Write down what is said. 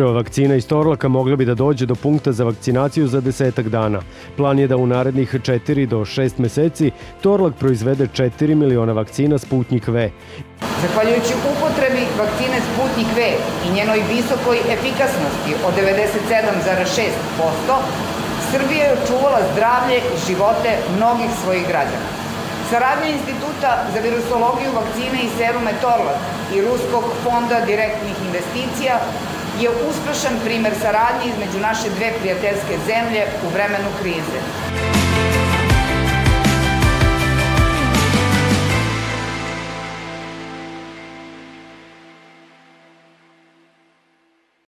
Prva vakcina iz Torlaka mogla bi da dođe do punkta za vakcinaciju za 10 dana. Plan je da u narednih 4 do 6 meseci Torlak proizvede 4 miliona vakcina Sputnik V. Zahvaljujući upotrebi vakcine Sputnik V i njenoj visokoj efikasnosti od 97,6%, Srbija je očuvala zdravlje i živote mnogih svojih građana. Saradnja Instituta za virusologiju, vakcine i serume Torlak i Ruskog fonda direktnih investicija je uspešan primer saradnje između naše dve prijateljske zemlje u vremenu krize.